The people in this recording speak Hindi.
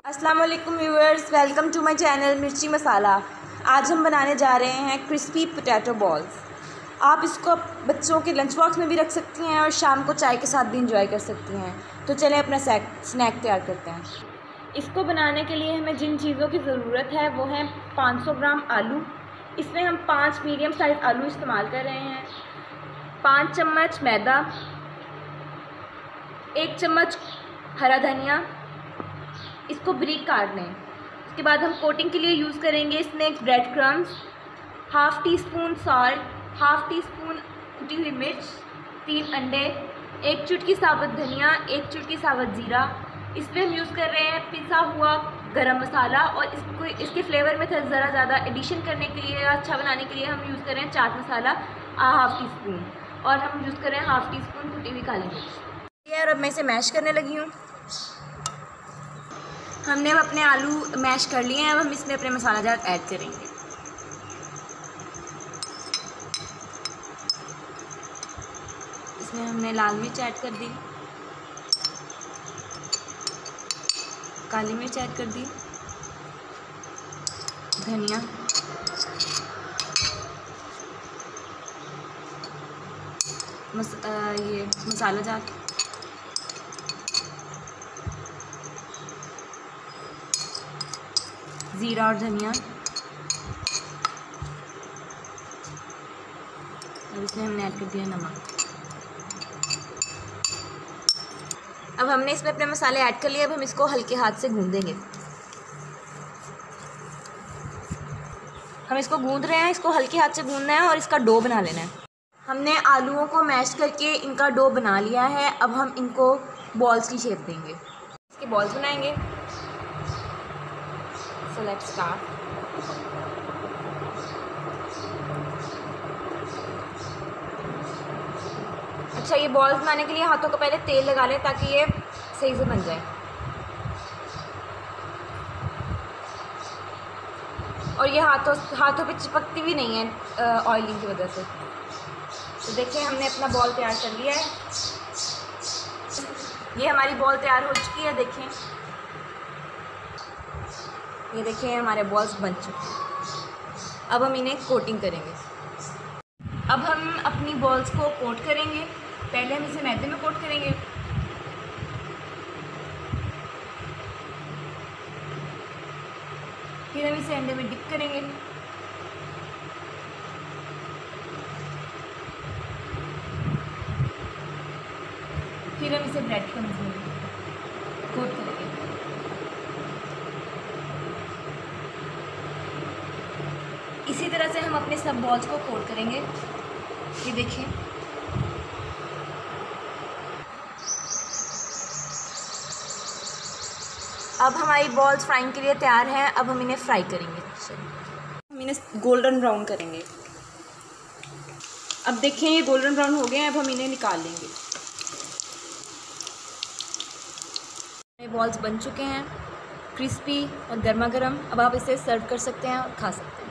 अस्सलाम वालेकुम viewers, welcome to my channel Mirchi Masala. आज हम बनाने जा रहे हैं क्रिस्पी पोटैटो बॉल्स। आप इसको बच्चों के लंच बॉक्स में भी रख सकती हैं और शाम को चाय के साथ भी इंजॉय कर सकती हैं। तो चलें अपना स्नैक तैयार करते हैं। इसको बनाने के लिए हमें जिन चीज़ों की ज़रूरत है वो है 500 ग्राम आलू। इसमें हम 5 मीडियम साइज़ आलू इस्तेमाल कर रहे हैं। 5 चम्मच मैदा, 1 चम्मच हरा धनिया। इसको बारीक काट लें। उसके बाद हम कोटिंग के लिए यूज़ करेंगे इसमें bread crumbs, half teaspoon salt, half teaspoon कुटी हुई मिर्च, 3 अंडे, 1 चुटकी साबुत धनिया, 1 चुटकी साबुत ज़ीरा। इसमें हम यूज़ कर रहे हैं पिसा हुआ गरम मसाला और इसके फ्लेवर में ज़रा ज़्यादा एडिशन करने के लिए, अच्छा बनाने के लिए हम यूज़ कर रहे हैं chaat masala half teaspoon, और हम यूज़ कर रहे हैं हाफ़ टी स्पून कुटी हुई काली मिर्च। और अब मैं इसे मैश करने लगी हूँ। हमने अब अपने आलू मैश कर लिए हैं। अब हम इसमें अपने मसाला जार ऐड करेंगे। इसमें हमने लाल मिर्च ऐड कर दी, काली मिर्च ऐड कर दी, धनिया, ये मसाला जार, ज़ीरा और धनिया। और इसमें हमने ऐड कर दिया नमक। अब हमने इसमें अपने मसाले ऐड कर लिए। अब हम इसको हल्के हाथ से गूंदेंगे। हम इसको गूंद रहे हैं, इसको हल्के हाथ से गूंदना है और इसका डो बना लेना है। हमने आलूओं को मैश करके इनका डो बना लिया है। अब हम इनको बॉल्स की शेप देंगे, इसके बॉल्स बनाएंगे। So let's start. अच्छा, ये बॉल्स बनाने के लिए हाथों को पहले तेल लगा लें ताकि ये सही से बन जाए। और ये हाथों पे चिपकती भी नहीं है ऑयलिंग की वजह से। तो देखिए, हमने अपना बॉल तैयार कर लिया है। ये हमारी बॉल तैयार हो चुकी है। देखें, ये देखिए हमारे बॉल्स बन चुके हैं। अब हम इन्हें कोटिंग करेंगे। अब हम अपनी बॉल्स को कोट करेंगे। पहले हम इसे मैदे में कोट करेंगे, फिर हम इसे अंडे में डिप करेंगे, फिर हम इसे ब्रेड क्रम्स में कोट करेंगे। इसी तरह से हम अपने सब बॉल्स को कोट करेंगे। ये देखिए, अब हमारी बॉल्स फ्राइंग के लिए तैयार हैं। अब हम इन्हें फ्राई करेंगे। हम इन्हें गोल्डन ब्राउन करेंगे। अब देखें, ये गोल्डन ब्राउन हो गए हैं। अब हम इन्हें निकाल लेंगे। ये बॉल्स बन चुके हैं, क्रिस्पी और गर्मा गर्म। अब आप इसे सर्व कर सकते हैं और खा सकते हैं।